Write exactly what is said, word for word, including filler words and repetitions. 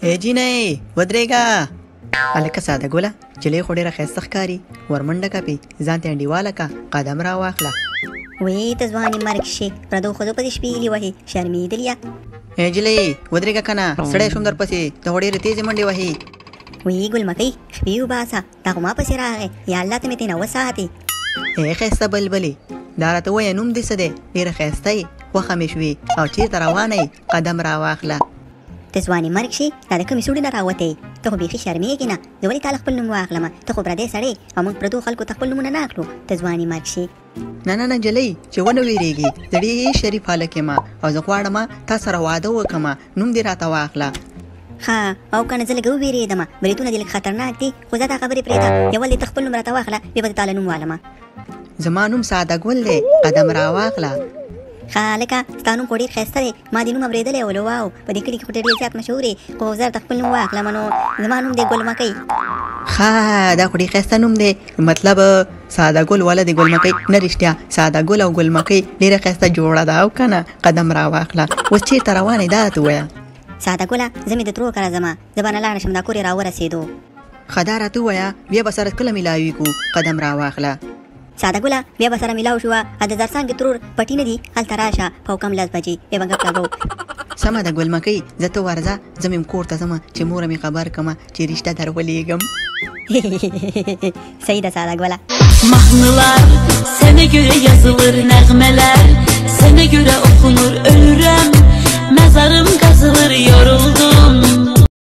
اے جینۍ ودرېږه. هلکه ساده ګله جلۍ خو ډېره ښایسته ښکاري. ورمنډه که پې ځان ته انډیواله که قدم را واخله. وی ته ځوانې مرګ شي پردو ښځو پسې شپېلې وهې شرمېدلې. اے جلۍ ودرېږه که نه سړی شوم در پسې ته خو ډېرې تېزې منډې وهې. وی ګلمکۍ شپې وباسه دا خو ما پسې راغی یا الله ته مې ترې نه وساتې. اے ښایسته بلبلې دا راته ووایه نوم دې څه دی؟ ډېره ښایسته یې خوښه مې شوې او چېرته روانه یې قدم را واخله. ته ځوانې مرګ شي دا د کومې سوړې نه راوتی ته خو بیخي شرمېږې نه زه ولې تا له خپل نوم واخلمه ته خو پردی سړی او موږ پردو خلکو ته خپل نومونه نه اخلو. ته ځوانې مرګ شي نه نه نه جلۍ چې ونه وېرېږي زه ډېر شریف هلک یم او زه غواړم تا سره واده وکړم نوم دې راته واخله. ښه او که نه زه لږ ووېرېدم بریتونه دې لږ خطرناک دي خو زه دا خبرې پرېږده یو ولې ته خپل نوم راته واخله بیا به زه تا له نوم والمه. زما نوم ساده ګل دی قدم را واخله. ښه هلکه ستا نوم خو ډېر ښایسته دی ما دې نوم اورېدلی ولو واو په دې کلي کې خو ډېر زیات مشهور یې خو زه درته خپل نوم واخلم نو زما نوم دی ګلمکۍ. ښه دا خو ډېر ښایسته نوم دی مطلب ساده ګل والا دی ګلمکۍ نه رښتیا ساده ګل او ګلمکۍ ډېره ښایسته جوړه ده او که نه قدم را واخله. اوس چېرته روانې دا راته ووایه. ساده ګله زه مې د ترو کره ځمه زه به نه لاړه شم دا کور یې راورسېدو. ښه دا راته ووایه بیا به سره کله میلاویږو قدم را واخله. ساده ګله بیا به سره میلاو شوه ا د زرڅانګې ترور پټي نه دي هلته راشه په کم لس بجې بیا به ګپ لګو. سمه ده ګلمکۍ زه ته ورځه زه مې کور ته ځمه چې موره مې خبر کړمه چې رشته در ولېږم. صحیح ده ساده ګله. Mahnılar sene göre yazılır nəğmələr sene göre okunur ölürəm mezarım kazılır yoruldum